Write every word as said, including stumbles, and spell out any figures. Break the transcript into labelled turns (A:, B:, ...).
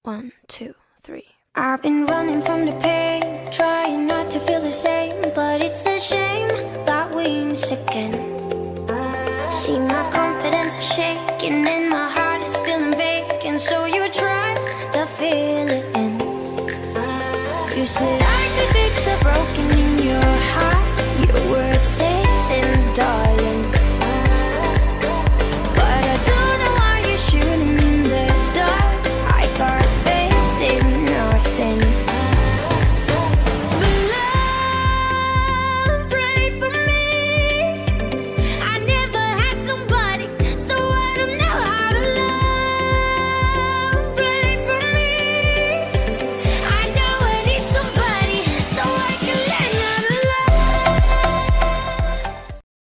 A: One, two, three.
B: I've been running from the pain, trying not to feel the same, but it's a shame that we miss again. See, my confidence is shaking and my heart is feeling vacant, so you try to fill it in. You said I could fix the broken in your heart.